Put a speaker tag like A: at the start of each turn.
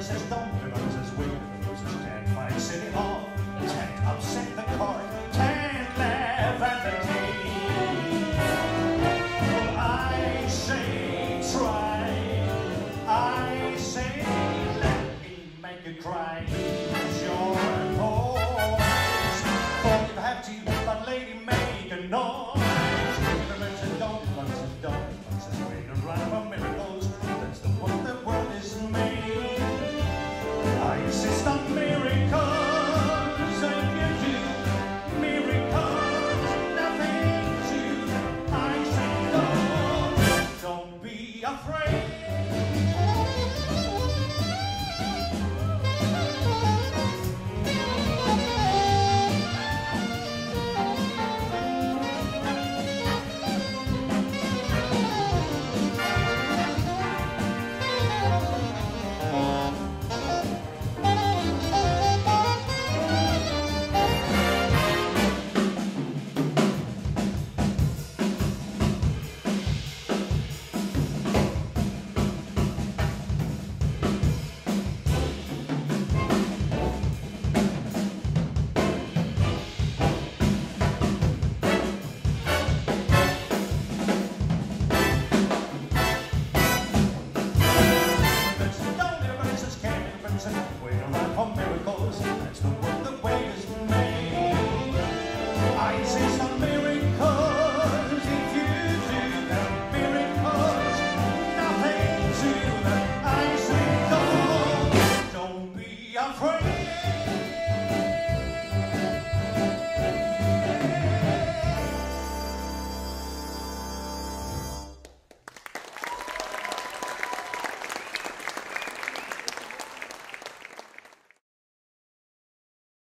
A: says don't, the other says wait. The other says can't find City Hall, can't upset the court, can't laugh at the king. Well, I say try, I say let me make you cry.